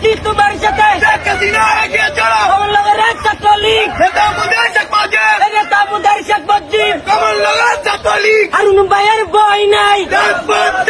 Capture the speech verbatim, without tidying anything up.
আছি তোমার সাথে আমার লগের এক ছাত্রলীগ নেতা মুদার শেখ মজিদ হারুন ভাইয়ের বই নাই